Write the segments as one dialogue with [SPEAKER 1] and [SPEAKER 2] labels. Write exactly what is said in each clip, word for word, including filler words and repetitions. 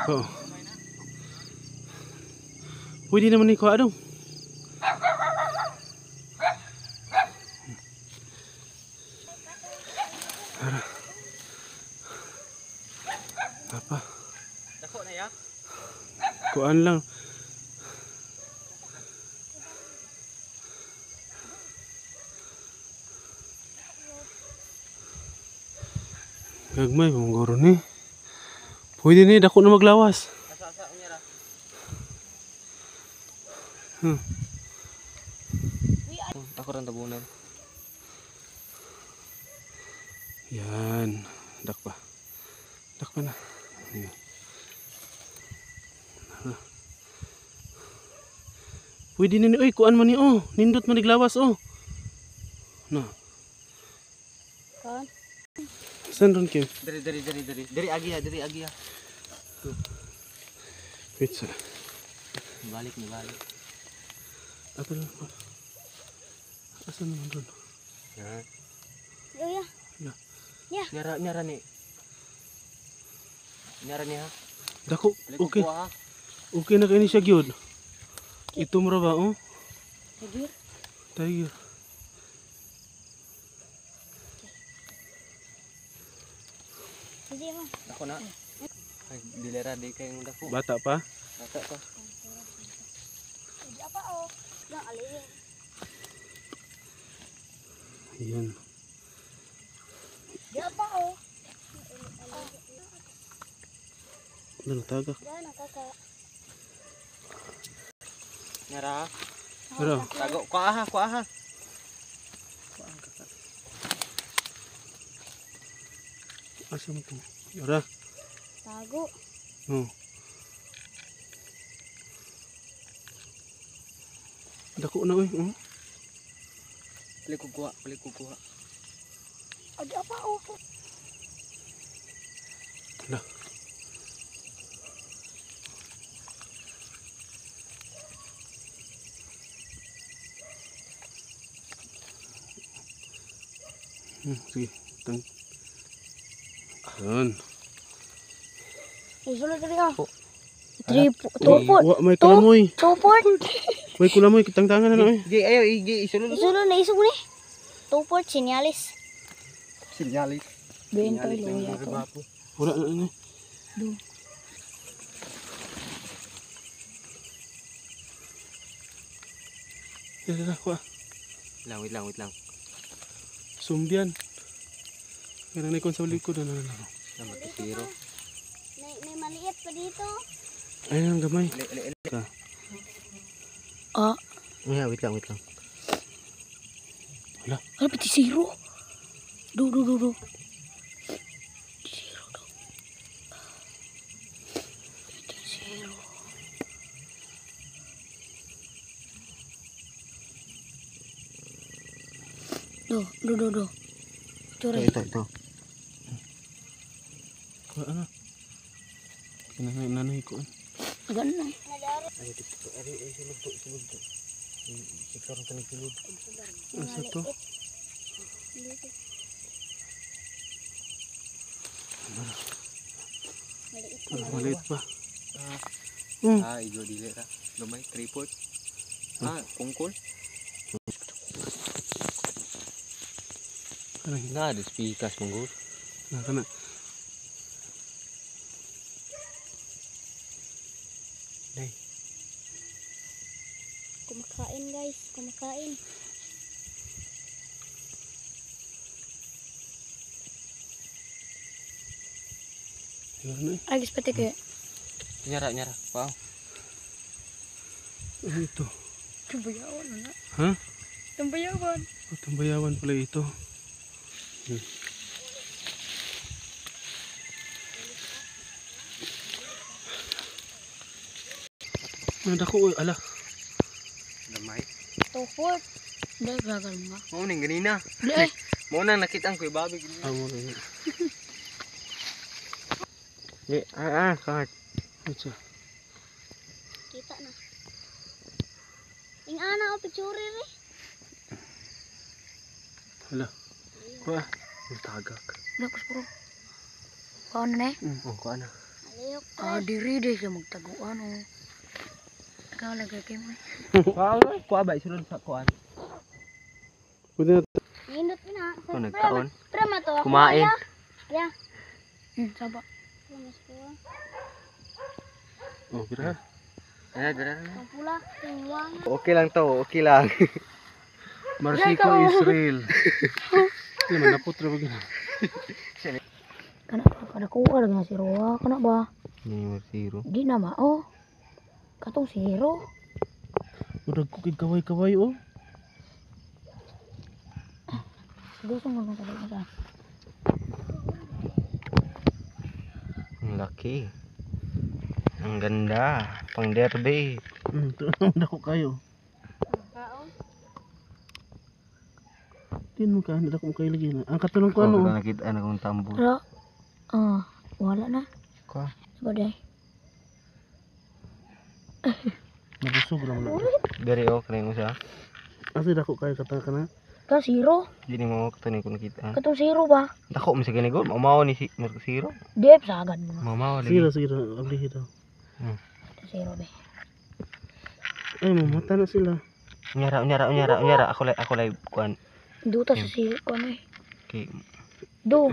[SPEAKER 1] Oo. Pwede naman ni kuha dong. Apa?
[SPEAKER 2] Dako na ya?
[SPEAKER 1] Kuan lang. Gagmay mong guro ni. Pwede ni dako na maglawas.
[SPEAKER 2] Asa-asa unya ra.
[SPEAKER 1] Hmm.
[SPEAKER 2] Ako ran tabunan.
[SPEAKER 1] Yan, dak pa. Dak pa na. Ayan. Pwede ni oy kuan man ni oh, nindot man iglawas oh. Na.
[SPEAKER 3] Kan?
[SPEAKER 1] San ron Kim?
[SPEAKER 2] Dari dari dari dari. Dari agi ya, dari agi ya. Tuh.
[SPEAKER 1] Pizza.
[SPEAKER 2] Balik nih balik.
[SPEAKER 1] Apa lang? Asan naman ron?
[SPEAKER 2] Ya.
[SPEAKER 3] Yo ya.
[SPEAKER 1] Ya.
[SPEAKER 3] Ya.
[SPEAKER 2] Nyara nyara nih. Nyara nih ha.
[SPEAKER 1] Dako,
[SPEAKER 2] Balik
[SPEAKER 1] okay.
[SPEAKER 2] ko ha.
[SPEAKER 1] Okay na kini siya gyud. Ito mo ra ba oh?
[SPEAKER 3] Tiger.
[SPEAKER 1] Tiger.
[SPEAKER 3] Sige mo.
[SPEAKER 2] Dako na. Ay, dilera di kay ng dako.
[SPEAKER 1] Bata pa?
[SPEAKER 2] Bata pa.
[SPEAKER 3] Hindi apa oh. Yang alin.
[SPEAKER 1] Ayan.
[SPEAKER 3] Di apa oh.
[SPEAKER 1] Ano tagak?
[SPEAKER 3] Yan ang kaka.
[SPEAKER 2] Nyara.
[SPEAKER 1] Pero,
[SPEAKER 2] Tago ko aha, ko aha.
[SPEAKER 1] asa mo to? Ara.
[SPEAKER 3] Tago.
[SPEAKER 1] Oh. Dako na oy, oh.
[SPEAKER 2] Balik ko kuha, balik ko kuha.
[SPEAKER 3] Ada apa oh.
[SPEAKER 1] Tala. Hmm, sige. Tang. Ayan.
[SPEAKER 3] Isulo dali ah.
[SPEAKER 2] Po.
[SPEAKER 3] Three, two foot.
[SPEAKER 1] Wa, may kulamoy.
[SPEAKER 3] Two foot.
[SPEAKER 1] May kulamoy, kitang-tangan na na oy.
[SPEAKER 2] Gi ayo gi isulod.
[SPEAKER 3] Isulo na isog ni. Two foot sinyalis.
[SPEAKER 2] Sinyalis.
[SPEAKER 3] Bento luya to.
[SPEAKER 1] Wala na na.
[SPEAKER 3] Do.
[SPEAKER 1] Dala ko ah.
[SPEAKER 2] Lang, wait lang, wait lang.
[SPEAKER 1] Sumbian. Meron na ikon sa likod na na.
[SPEAKER 2] Namat zero.
[SPEAKER 3] May, may maliit pa dito.
[SPEAKER 1] Ayun ang gamay.
[SPEAKER 2] Le le le.
[SPEAKER 1] Ka.
[SPEAKER 3] Ah.
[SPEAKER 2] Yeah, wait lang, wait lang.
[SPEAKER 1] Wala.
[SPEAKER 3] Ano pati zero? Do do do do. Zero do. Pati zero. Do do do do. Curi.
[SPEAKER 2] Ito, ito.
[SPEAKER 1] Kuha na. Kinangay nanay ko.
[SPEAKER 3] Agak na.
[SPEAKER 2] Ay, dito. Ari, ay sulod to, sulod to. Sikar ka ng sulod.
[SPEAKER 1] Asa to? Ah, maliit pa. Hmm.
[SPEAKER 2] Ah, igo dili ra. Lumay tripod. Ah, kungkol.
[SPEAKER 1] Kanay.
[SPEAKER 2] Na, des pikas monggo.
[SPEAKER 1] Na kana.
[SPEAKER 2] Dai.
[SPEAKER 3] Kumakain guys, kumakain.
[SPEAKER 1] Yun na eh.
[SPEAKER 3] Ay, guys, pati kayo.
[SPEAKER 2] Nyara, nyara. Wow.
[SPEAKER 1] Ano ito?
[SPEAKER 3] Tumbayawan na.
[SPEAKER 1] Ha?
[SPEAKER 3] Tumbayawan.
[SPEAKER 1] Oh, tambayawan pala ito. Hmm. Nadako oy, ala.
[SPEAKER 2] Gamay.
[SPEAKER 3] Tupot. Dahil gagal mo nga.
[SPEAKER 2] Mo ning ganina.
[SPEAKER 3] Dahil.
[SPEAKER 2] Mo nang nakita ko ibabi ganina.
[SPEAKER 1] Amo rin.
[SPEAKER 2] Di, ah, ah, kahit.
[SPEAKER 1] Ito.
[SPEAKER 3] Kita na. Ing ana o picture rin.
[SPEAKER 1] Ala. Kuha. Ang tagak.
[SPEAKER 3] Lakas bro. Kau na eh.
[SPEAKER 1] Hmm.
[SPEAKER 2] Oh, ko ana.
[SPEAKER 3] Ah, diri deh siya magtaguan oh. Ikaw lagi kay mo.
[SPEAKER 2] Kuha kuha ba isulod sa kuan.
[SPEAKER 1] Pwede na.
[SPEAKER 4] Nindot na.
[SPEAKER 2] Ano nagkaon?
[SPEAKER 4] Prema to. ako,
[SPEAKER 2] Kumain.
[SPEAKER 4] ya. Ya.
[SPEAKER 3] Hmm, saba.
[SPEAKER 4] Mas kuha.
[SPEAKER 1] Oh, kira.
[SPEAKER 2] Eh, dara.
[SPEAKER 4] Ang pula. Tingwang.
[SPEAKER 2] Okay lang to, okay lang.
[SPEAKER 1] Marsiko Israel. Hindi man naputra ba gina.
[SPEAKER 3] Kana pa kada kuha lagi na si Roa kana ba?
[SPEAKER 2] Ni zero.
[SPEAKER 3] Di na mao. Katong si Hero.
[SPEAKER 1] Udag kukid kaway-kaway oh.
[SPEAKER 3] Gusto mo nang talaga sa.
[SPEAKER 2] Ang laki. Ang ganda. Pang derby.
[SPEAKER 1] Hmm, to naman ako kayo.
[SPEAKER 4] Kaon.
[SPEAKER 1] Din mo ka, hindi ako kayo lagi na. Ang katulong ko
[SPEAKER 2] Oh,
[SPEAKER 1] ano.
[SPEAKER 2] nakita na kong tambo.
[SPEAKER 3] Ra. Ah, wala na.
[SPEAKER 2] Kuha.
[SPEAKER 3] Sabaday.
[SPEAKER 1] Nabusog lang na.
[SPEAKER 2] Dari oh, kaya mo siya.
[SPEAKER 1] Asa dako kayo katanga ka na?
[SPEAKER 3] Ka zero.
[SPEAKER 2] Di ni mo katuni ko nakita.
[SPEAKER 3] Katong zero ba?
[SPEAKER 2] Dako mo sa ganigol. Mamaw ni si Mark Zero.
[SPEAKER 3] Dep sagad mo.
[SPEAKER 2] Mamaw
[SPEAKER 1] Sige
[SPEAKER 2] lagi.
[SPEAKER 1] na, sige na. Ablihi daw.
[SPEAKER 2] Hmm.
[SPEAKER 3] Zero be.
[SPEAKER 1] Ay, mamata na sila.
[SPEAKER 2] Unyara, unyara, unyara, unyara. Ako lay, ako lay kuan.
[SPEAKER 3] Duta sa zero ko na eh.
[SPEAKER 2] Okay.
[SPEAKER 3] Do.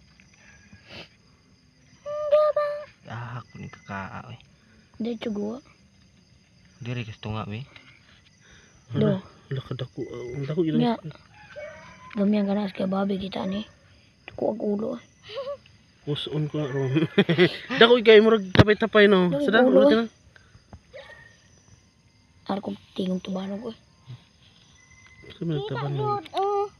[SPEAKER 2] Ah, ako ni kakao eh.
[SPEAKER 3] Di chugo.
[SPEAKER 2] Diri kas tunga be.
[SPEAKER 3] Do.
[SPEAKER 1] Wala ka dako. ah, Ang dako yun.
[SPEAKER 3] Nya. Gamiyan ka na sa babi kita ni. Ko ang ulo.
[SPEAKER 1] Puson ko na ron. Dako ikay mo tapay-tapay no.
[SPEAKER 3] Dako,
[SPEAKER 1] Sada,
[SPEAKER 3] ulo,
[SPEAKER 1] ulit na.
[SPEAKER 3] Ar ko tingong tubanog ko.
[SPEAKER 1] Kami nagtaban mo.
[SPEAKER 4] Oh.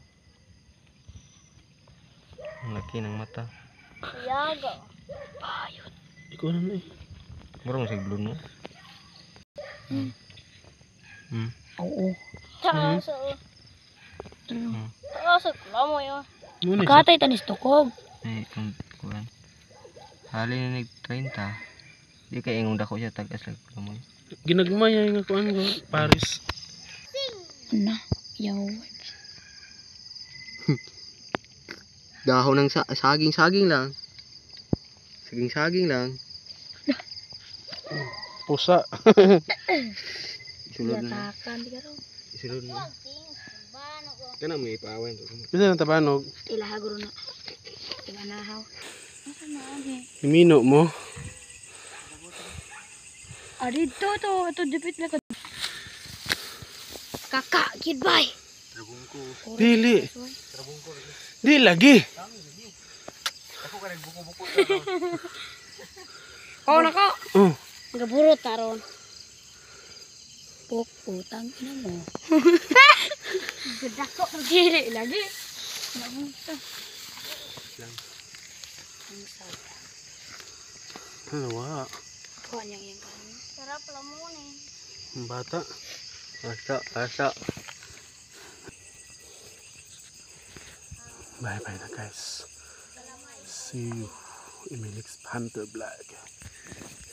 [SPEAKER 2] Ang laki ng mata.
[SPEAKER 4] Yaga.
[SPEAKER 3] Bayot.
[SPEAKER 1] Ikaw na na eh.
[SPEAKER 2] Murong sa blue mo.
[SPEAKER 3] Hmm.
[SPEAKER 2] Hmm.
[SPEAKER 3] Oo.
[SPEAKER 4] Tsaka sa...
[SPEAKER 3] Ano?
[SPEAKER 4] Tsaka sa kulamo yun.
[SPEAKER 1] Muna isa.
[SPEAKER 3] Katay tanis tukog.
[SPEAKER 2] Eh, kung kuan. Hali na nag thirty. Di kay ingong dako siya tagas lang mo.
[SPEAKER 1] Ginagmaya yung kuan ko. Paris.
[SPEAKER 3] Ano? Yaw.
[SPEAKER 2] Dahon ng sa saging-saging lang. Saging-saging lang.
[SPEAKER 1] Pusa.
[SPEAKER 2] Isulod na.
[SPEAKER 3] Yatakan di ka raw.
[SPEAKER 2] Isulod na.
[SPEAKER 4] Bano ko.
[SPEAKER 2] Kana may paawan to.
[SPEAKER 1] Bisa na tabanog.
[SPEAKER 3] Ilaha guro na. Iba nahaw.
[SPEAKER 1] Imino mo.
[SPEAKER 3] Ah, dito to. Ito dipit na ka. Kaka, kid bay.
[SPEAKER 2] Trabong ko.
[SPEAKER 1] Dili.
[SPEAKER 2] Trabong ko.
[SPEAKER 1] Di lagi.
[SPEAKER 2] Ako ka nagbuko-buko.
[SPEAKER 3] Oh, nako.
[SPEAKER 1] Oh.
[SPEAKER 4] Gaburo taron.
[SPEAKER 3] Pok, utang ina mo.
[SPEAKER 4] Gedako.
[SPEAKER 3] Dili lagi. Namunta. Ang sarap.
[SPEAKER 1] Ano wa?
[SPEAKER 3] Kuha niyang yung kanin.
[SPEAKER 4] Sarap lamon eh.
[SPEAKER 1] Ang bata.
[SPEAKER 2] Asa, asa.
[SPEAKER 1] Bye bye na guys. See you in my next Panther Vlog.